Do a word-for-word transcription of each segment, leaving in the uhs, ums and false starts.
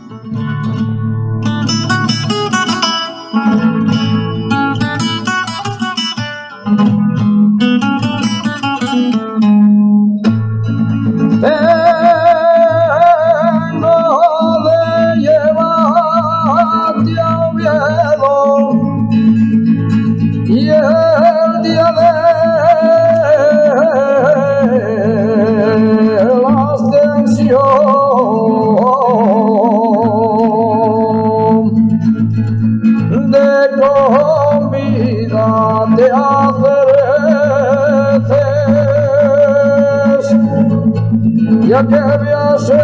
Ya que me hace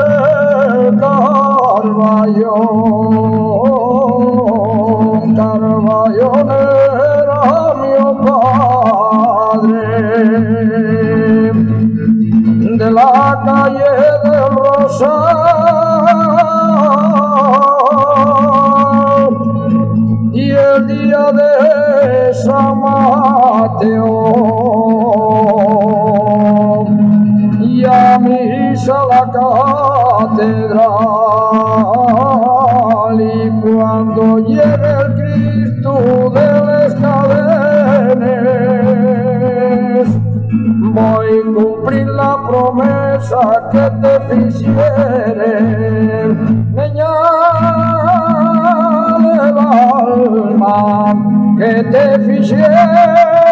Carbayón, Carbayón era mi padre, de la calle del Rosal, y el día de San Mateo y a misa la catedral, y cuando llegue el Cristo de las cadenas voy a cumplir la promesa que te hiciere, niña del alma, que te hiciere.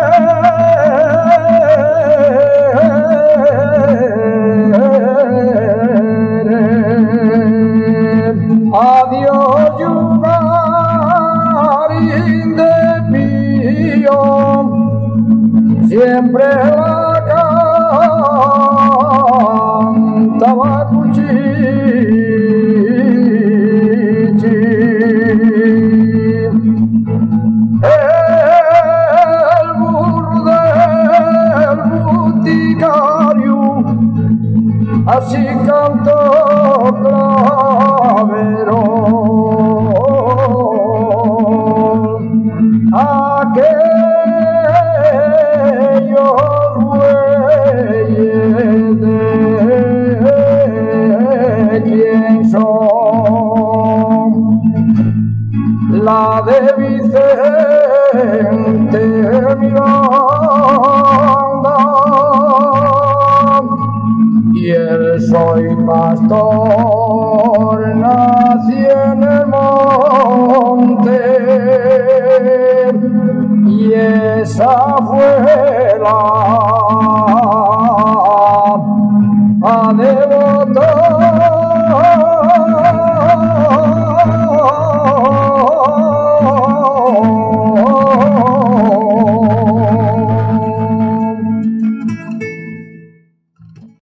Adiós, Yugarín de Pío, siempre la cantaba Cuchichi. El burro del boticario así cantó Clavero. Aquellos bueyes de quién son, la de Vicente Miranda, y el soy pastor, nací en el monte, y esa fue la